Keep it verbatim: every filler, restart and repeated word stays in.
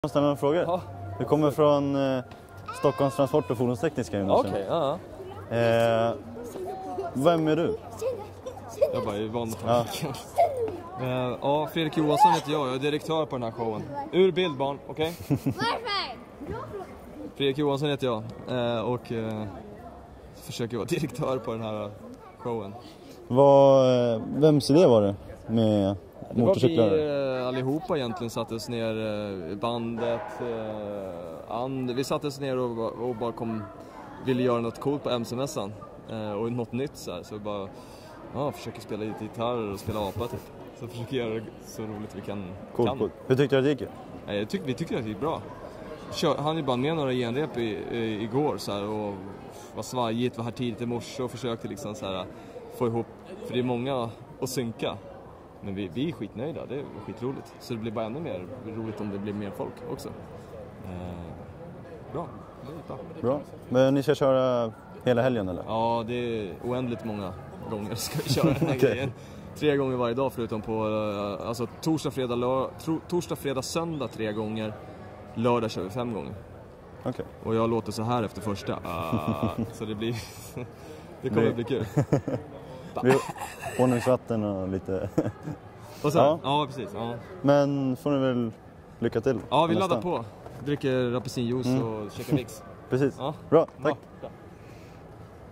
Jag ställer några frågor. Ja. Vi kommer från eh, Stockholms transport- och fordonstekniska gymnasium. Okej, ja. Eh, vem är du? Jag bara är van att ta ja. uh, ja, Fredrik Johansson heter jag. Jag är direktör på den här showen. Ur bild, barn, okej? Okay? Varför? Fredrik Johansson heter jag. Uh, och uh, försöker vara direktör på den här showen. Vad, vems idé var det med det motorcyklar? Det var vi uh, allihopa egentligen sattes ner uh, bandet. Uh, and, vi sattes ner och, och bara kom, ville göra något coolt på M C-mässan. Uh, och något nytt så här. Så vi bara ja, försöker spela lite gitarr och spela apa typ. Så försöker göra det så roligt vi kan. Cool, kan. Cool. Hur tyckte du att det gick? Nej, jag tyck, vi tyckte att det gick bra. Kör, han är bara med några genrep i, i, igår så här, och var svajigt, var här tidigt i morse och försökte liksom så här, få ihop, för det är många att synka. Men vi, vi är skitnöjda, det är skitroligt. Så det blir bara ännu mer roligt om det blir mer folk också. Eh, bra, det är bra. Bra, men ni ska köra hela helgen eller? Ja, det är oändligt många gånger ska vi köra den här okay. grejen. Tre gånger varje dag förutom på alltså, torsdag, fredag, lör, torsdag, fredag, söndag tre gånger. Lördag kör vi fem gånger. Okay. Och jag låter så här efter första. Uh, så det blir det kommer att bli kul. Honungsvatten och lite... och så, ja. ja, precis. Ja. Men får ni väl lycka till. Ja, vi laddar på. Dricker apelsinjuice mm. och käkar mix. Precis. Ja. Bra, tack. Bra.